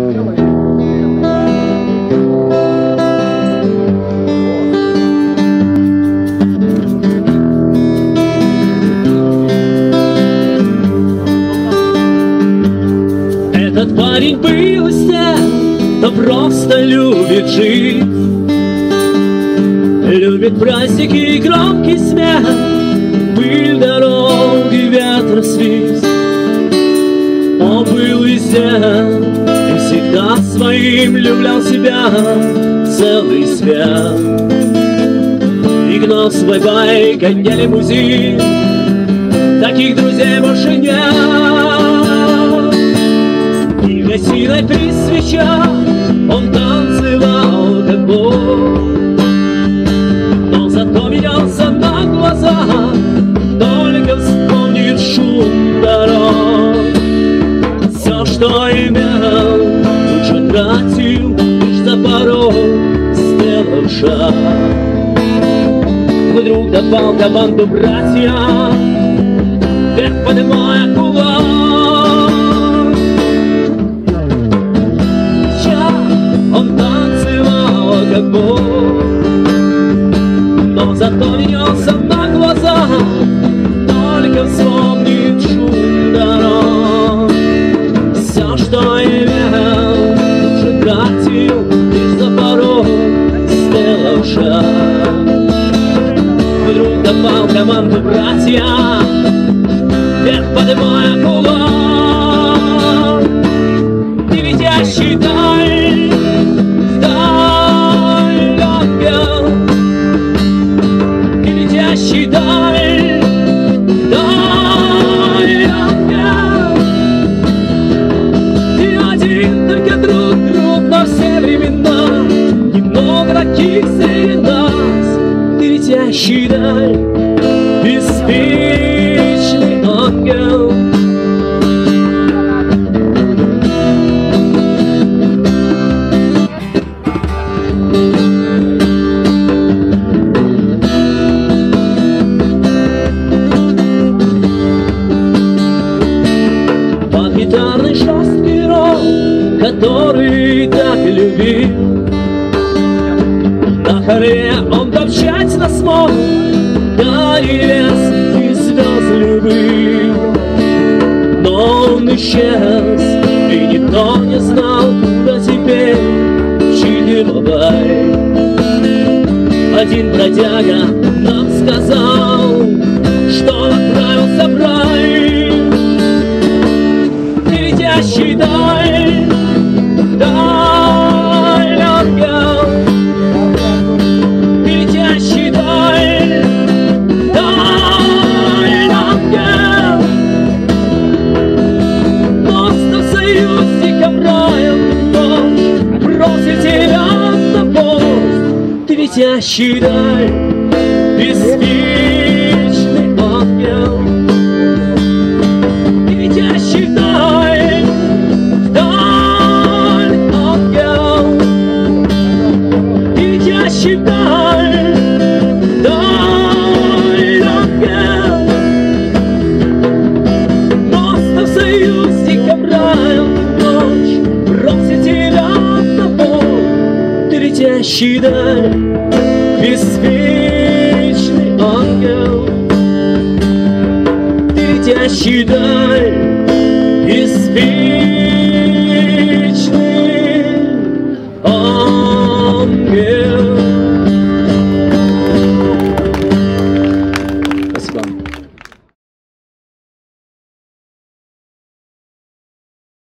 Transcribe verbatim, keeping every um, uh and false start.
Этот парень был из тех, кто просто любит жить, любит праздники и громкий смех, пыль дороги, ветра свист. Он был везде и всегда своим люблял себя целый свет. И гнал свой байк, а не лимузин, таких друзей больше нет. И гостиной при свечах он танцевал, как Бог, но зато менялся на глазах, только вспомнит шум дорог. Все, что имел, лучше тратил, лишь за порог сделав шаг. Вдруг допал до банду братья, вверх поднимая кулак. Он танцевал, как Бог, но зато менялся на глазах, только вспомнит шум дорог. Все, что имел, лучше тратил, лишь за порог сделав шаг. Вдруг допал в команду братья, вверх поднимая кулак. Ты летящий даль, даль, ангел. Ты летящий даль, даль, ангел. Ты один, только друг, друг на все времена. Немного таких среди нас. Ты летящий даль, беспечный ангел. Под гитарный жесткий рок, который так любил, на хоре он торчать нас мог, да и лес и звезд любил. Но он исчез, и никто не знал, куда теперь чили бабай. Один бродяга нам сказал, что отправился в рай. Ты летящий даль, даль, ангел. Ты летящий даль, даль, ангел. Просто союзником раем ночь бросит тебя на пост. Ты летящий даль, беспечный ангел. Ты летящий даль, даль, ангел. Ты летящий даль, даль, ангел. Просто союзником раем ночь бросит тебя на пол. Ты летящий даль, беспечный.